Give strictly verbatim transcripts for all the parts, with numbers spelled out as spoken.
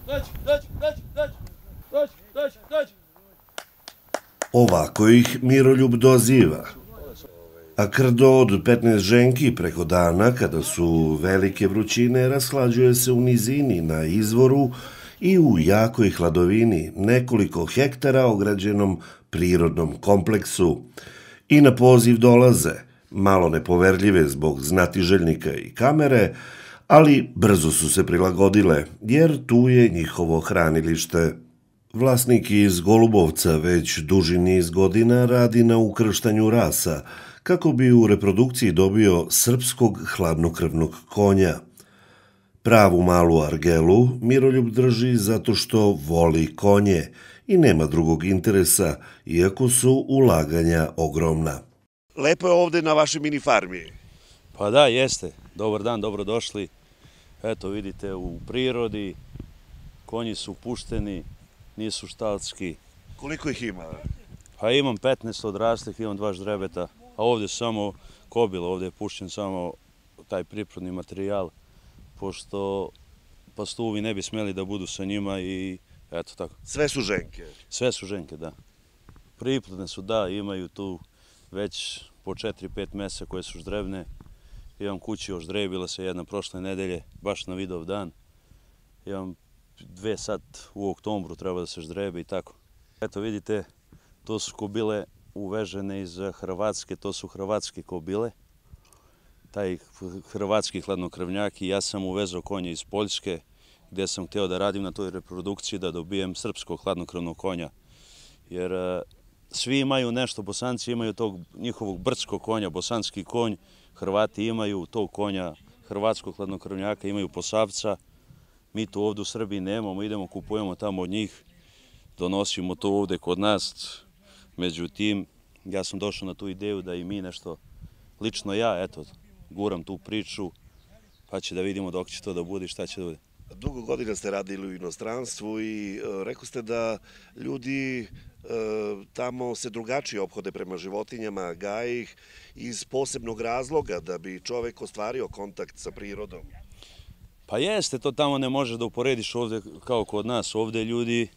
Ovako ih Miroljub doziva. A krdo od petnaest ženki preko dana, kada su velike vrućine, rashlađuje se u nizini, na izvoru i u jakoj hladovini, nekoliko hektara ograđenom prirodnom kompleksu. I na poziv dolaze, malo nepoverljive zbog znatiželjnika i kamere, ali brzo su se prilagodile, jer tu je njihovo hranilište. Vlasnik iz Golubovca već duži niz godina radi na ukrštanju rasa, kako bi u reprodukciji dobio srpskog hladnokrvnog konja. Pravu malu argelu Miroljub drži zato što voli konje i nema drugog interesa, iako su ulaganja ogromna. Lepo je ovde na vašoj mini farmi. Pa da, jeste. Dobar dan, dobrodošli. Eto, vidite, u prirodi, konji su pušteni, nisu štalski. Koliko ih ima? Pa imam petnaest odraslih, imam dva ždrebeta, a ovde su samo kobila, ovde je pušten samo taj priplodni materijal, pošto pastuvi ne bi smeli da budu sa njima i eto tako. Sve su ženke? Sve su ženke, da. Priplodne su, da, imaju tu već po četiri pet mesa koje su ždrebne. Imam kući oždrebila se jedna prošle nedelje, baš na Vidov dan. Imam dve sad u oktobru treba da se ždrebe i tako. Eto vidite, to su kobile uvežene iz Hrvatske, to su hrvatske kobile. Taj hrvatski hladnokrvnjak i ja sam uvezao konje iz Poljske, gdje sam hteo da radim na toj reprodukciji, da dobijem srpskog hladnokrvnog konja. Jer svi imaju nešto, Bosanci imaju tog njihovog brdskog konja, bosanski konj, Hrvati imaju tog konja, hrvatskog hladnokrvnjaka, imaju Posavca. Mi to ovdje u Srbiji nemamo, idemo, kupujemo tamo od njih, donosimo to ovdje kod nas. Međutim, ja sam došao na tu ideju da i mi nešto, lično ja, eto, guram tu priču, pa će da vidimo dok će to da bude i šta će da bude. Dugo godina ste radili u inostranstvu i rekao ste da ljudi tamo se drugačije ophode prema životinjama, gaje ih iz posebnog razloga da bi čovek ostvario kontakt sa prirodom. Pa jeste, to tamo ne može da uporediš ovde kao kod nas. Ovde ljudi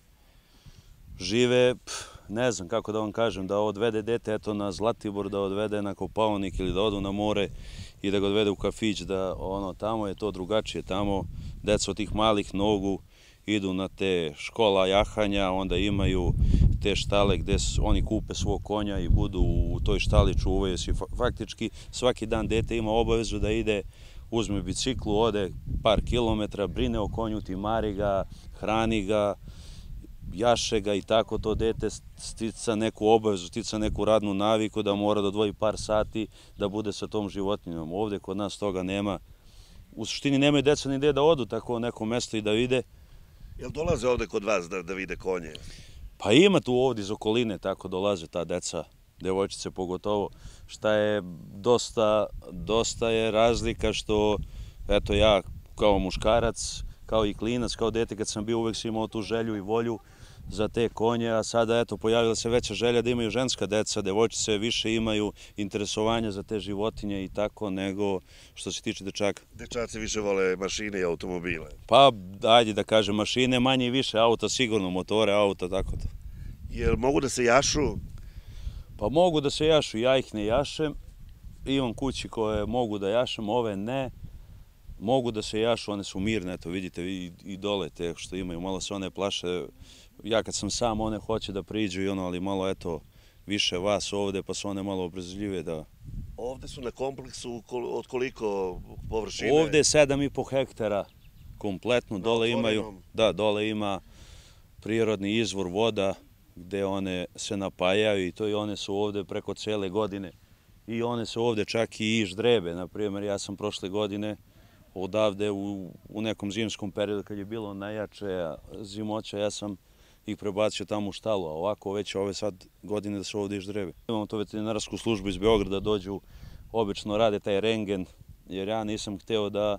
žive, ne znam kako da vam kažem, da odvede dete eto na Zlatibor, da odvede na Kopaonik ili da odu na more i da ga odvede u kafić, da ono, tamo je to drugačije. Tamo deca od tih malih nogu idu na te škola jahanja, onda imaju te štale gde oni kupe svog konja i budu u toj štali, čuvaju se. Faktički svaki dan dete ima obavezu da ide, uzme biciklu, ode par kilometra, brine o konju, timari ga, hrani ga, jaše ga i tako to dete stica neku obavezu, stica neku radnu naviku da mora da odvoji par sati da bude sa tom životinjom. Ovde kod nas toga nema. U suštini nemaju deca ni gde da odu tako u neko mesto i da vide. Jel dolaze ovde kod vas da vide konje? Pa ima tu ovdje iz okoline, tako dolaze ta deca, devojčice pogotovo, šta je dosta, dosta je razlika što, eto ja kao muškarac, kao i klinac, kao dete kad sam bio uvek sam imao tu želju i volju za te konje, a sada eto pojavila se veća želja da imaju ženska deca, devojčice više imaju interesovanja za te životinje i tako nego što se tiče dečaka. Dečaci više vole mašine i automobile? Pa ajde da kažem mašine, manje i više auta, sigurno motore, auta, tako to. Jel mogu da se jašu? Pa mogu da se jašu, ja ih ne jašem. Imam kući koje mogu da jašem, ove ne. Mogu da se jašu, one su mirne, eto vidite i dole te što imaju, malo se one plaše. Ja kad sam sam, one hoće da priđu i ono, ali malo eto više vas ovde, pa su one malo obrazljive da... Ovde su na kompleksu od koliko površine? Ovde je sedam i po hektara kompletno, dole imaju, da, dole ima prirodni izvor voda gde one se napajaju i to i one su ovde preko cele godine i one su ovde čak i ždrebe. Naprimjer, ja sam prošle godine odavde u nekom zimskom periodu kad je bilo najjače zimoća, ja sam ih prebacio tamo u štalu, a ovako već ove sad godine da su ovde i ždrebe. Imamo to veterinarsku službu iz Beograda, dođu, obično rade taj rengen, jer ja nisam hteo da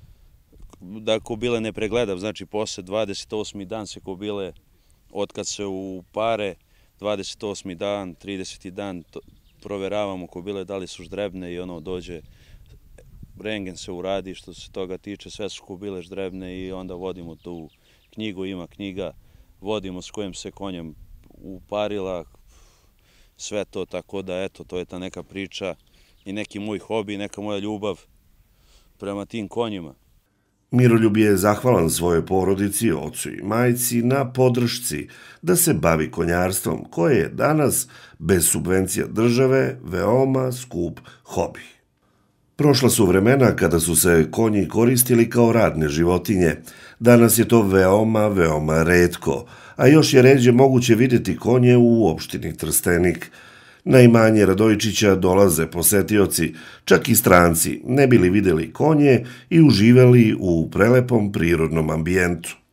da kobile ne pregledam, znači posle dvadeset osmi dan se kobile, otkad se upare, dvadeset osmi dan, trideseti dan proveravamo kobile da li su ždrebne i ono dođe, rengen se uradi, što se toga tiče, sve su kobile ždrebne i onda vodimo tu knjigu, ima knjiga, vodimo s kojim se konjem uparila, sve to, tako da eto, to je ta neka priča i neki moj hobi, neka moja ljubav prema tim konjima. Miroljub je zahvalan svojoj porodici, ocu i majci na podršci da se bavi konjarstvom, koje je danas, bez subvencija države, veoma skup hobi. Prošla su vremena kada su se konji koristili kao radne životinje. Danas je to veoma, veoma retko, a još je ređe moguće vidjeti konje u opštini Trstenik. Na imanje Radojičića dolaze posetioci, čak i stranci, ne bili vidjeli konje i uživali u prelepom prirodnom ambijentu.